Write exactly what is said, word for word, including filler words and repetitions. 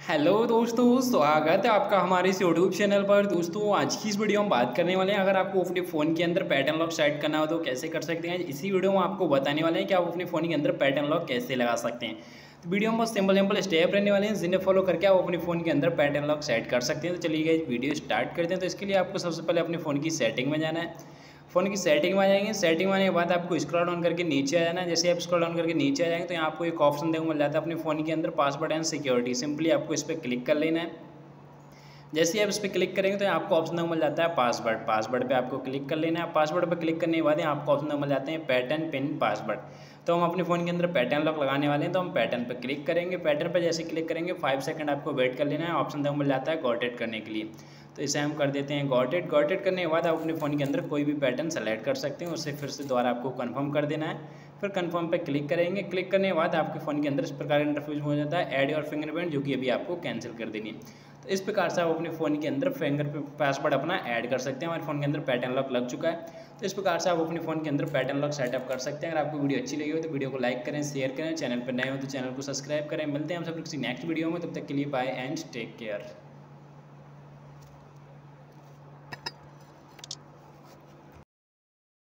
Hello दोस्तों, स्वागत है आपका हमारे इस यूट्यूब चैनल पर। दोस्तों आज की इस वीडियो में बात करने वाले हैं, अगर आपको अपने फ़ोन के अंदर पैटर्न लॉक सेट करना हो तो कैसे कर सकते हैं। इसी वीडियो में आपको बताने वाले हैं कि आप अपने फ़ोन के अंदर पैटर्न लॉक कैसे लगा सकते हैं। तो वीडियो में बहुत सिंपल सिंपल स्टेप रहने वाले हैं, जिन्हें फॉलो करके आप अपने फ़ोन के अंदर पैटर्न लॉक सेट कर सकते हैं। तो चलिए गाइस वीडियो स्टार्ट करते हैं। तो इसके लिए आपको सबसे पहले अपने फ़ोन की सेटिंग में जाना है। फ़ोन की सेटिंग में आ जाएंगे। सेटिंग में आने के बाद आपको स्क्रॉल डाउन करके नीचे आ जाना है। जैसे आप स्क्रॉल डाउन करके नीचे आ जाएंगे तो यहाँ आपको एक ऑप्शन देखने को मिल जाता है अपने फ़ोन के अंदर पासवर्ड एंड सिक्योरिटी। सिंपली आपको इस पर क्लिक कर लेना है। जैसे ही आप इस पर क्लिक करेंगे तो आपको ऑप्शन मिल जाता है पासवर्ड। पासवर्ड पे आपको क्लिक कर लेना है। पासवर्ड पे क्लिक करने के बाद आपको ऑप्शन मिल जाते हैं पैटर्न पिन पासवर्ड। तो हम अपने फ़ोन के अंदर पैटर्न लॉक लगाने वाले हैं, तो हम पैटर्न पे क्लिक करेंगे। पैटर्न पे जैसे क्लिक करेंगे फाइव सेकंड आपको वेट कर लेना है। ऑप्शन मिल जाता है गॉट इट करने के लिए, तो इसे हम कर देते हैं गॉट इट। गॉट इट करने के बाद आप अपने फ़ोन के अंदर कोई भी पैटर्न सेलेक्ट कर सकते हैं। उससे फिर से दोबारा आपको कन्फर्म कर देना है। फिर कन्फर्म पे क्लिक करेंगे। क्लिक करने के बाद आपके फ़ोन के अंदर इस प्रकार इंटरफेस हो जाता है ऐड योर फिंगरप्रिंट, जो कि अभी आपको कैंसिल कर देनी है। तो इस प्रकार से आप अपने फ़ोन के अंदर फिंगर पासवर्ड अपना ऐड कर सकते हैं। हमारे फ़ोन के अंदर पैटर्न लॉक लग चुका है। तो इस प्रकार से आप अपने फ़ोन के अंदर पैटर्न लॉक सेटअप कर सकते हैं। अगर आपको वीडियो अच्छी लगी हो तो वीडियो को लाइक करें, शेयर करें, चैनल पर नए हो तो चैनल को सब्सक्राइब करें। मिलते हैं हम सब किसी नेक्स्ट वीडियो में, तब तक के लिए बाय एंड टेक केयर।